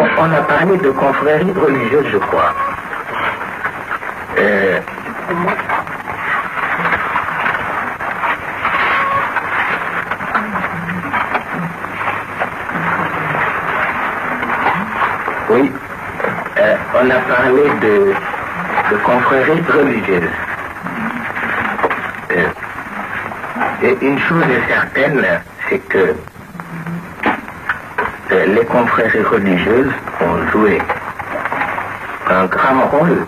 Bon, on a parlé de confrérie religieuse, je crois. Oui, on a parlé de confrérie religieuse. Et une chose est certaine, c'est que les confréries religieuses ont joué un grand rôle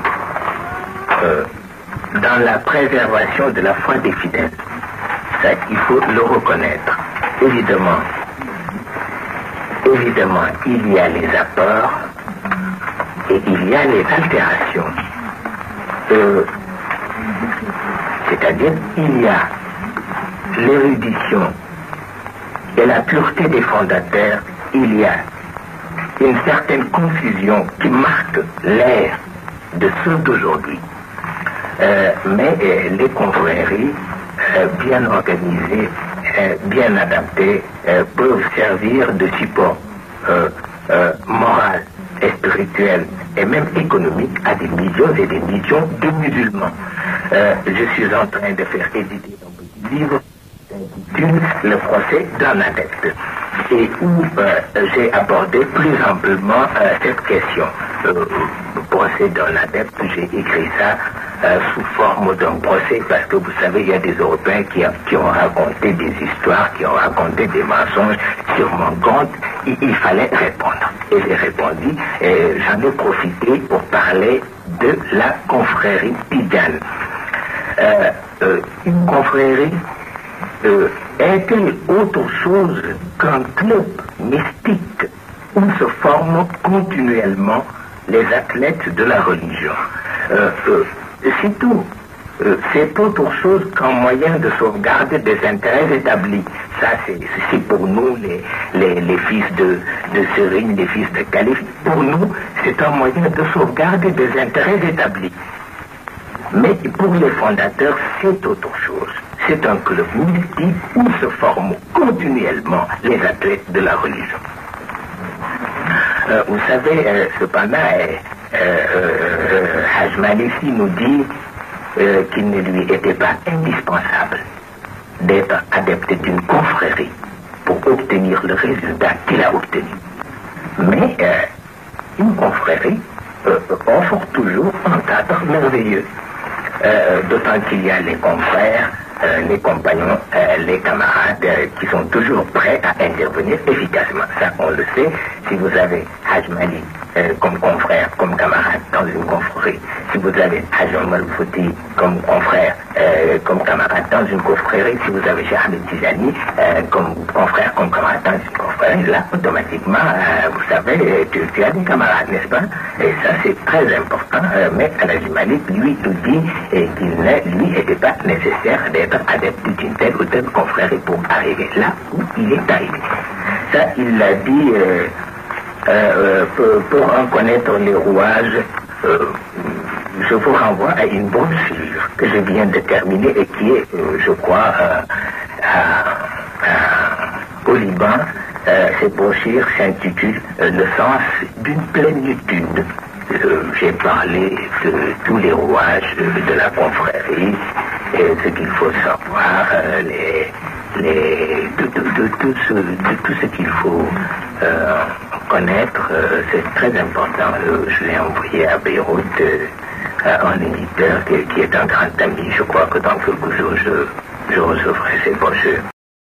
dans la préservation de la foi des fidèles. Ça, il faut le reconnaître. Évidemment, il y a les apports et il y a les altérations. C'est-à-dire, il y a l'érudition et la pureté des fondateurs, il y a une certaine confusion qui marque l'ère de ceux d'aujourd'hui. Mais les confréries, bien organisées, bien adaptées, peuvent servir de support moral et spirituel et même économique à des millions et des millions de musulmans. Je suis en train de faire éditer un petit livre intitulé Le procès d'un adepte, et où j'ai abordé plus amplement cette question. Le procès d'un adepte, j'ai écrit ça sous forme d'un procès, parce que vous savez, il y a des Européens qui ont raconté des histoires, qui ont raconté des mensonges sur mon compte. Il fallait répondre. Et j'ai répondu, et j'en ai profité pour parler de la confrérie tidjane. Une confrérie est-elle autre chose qu'un club mystique où se forment continuellement les athlètes de la religion? C'est tout. C'est autre chose qu'un moyen de sauvegarde des intérêts établis. Ça, c'est pour nous, les fils de Serigne, les fils de Calife. Pour nous, c'est un moyen de sauvegarde des intérêts établis. Mais pour les fondateurs, c'est autre chose. C'est un club mystique où se forment continuellement les athlètes de la religion. Vous savez, cependant, Haj Malifi nous dit qu'il ne lui était pas indispensable d'être adepte d'une confrérie pour obtenir le résultat qu'il a obtenu. Mais une confrérie offre toujours un cadre merveilleux. D'autant qu'il y a les confrères, les compagnons, les camarades qui sont toujours prêts à intervenir efficacement. Ça, on le sait. Si vous avez Haj Mali comme confrère, comme camarade dans une confrérie, si vous avez Haj Omar Fouti comme confrère, comme camarade dans une confrérie, si vous avez Cheikh Ahmed Tijani comme confrère, comme camarade dans une confrérie, là, automatiquement, vous savez, tu as des camarades, n'est-ce pas? Et ça, c'est très important. Mais Haj Malik, lui, nous dit qu'il lui n'était pas nécessaire d'être adepte d'une telle ou telle confrérie pour arriver là où il est arrivé. Ça, il l'a dit pour en connaître les rouages. Je vous renvoie à une brochure que je viens de terminer et qui est, je crois, au Liban. Cette brochure s'intitule Le sens d'une plénitude. J'ai parlé de tous les rouages de la confrérie, et ce qu'il faut savoir, de tout ce qu'il faut connaître. C'est très important. Je l'ai envoyé à Beyrouth à un éditeur qui est un grand ami. Je crois que dans quelques jours, je recevrai ces brochures.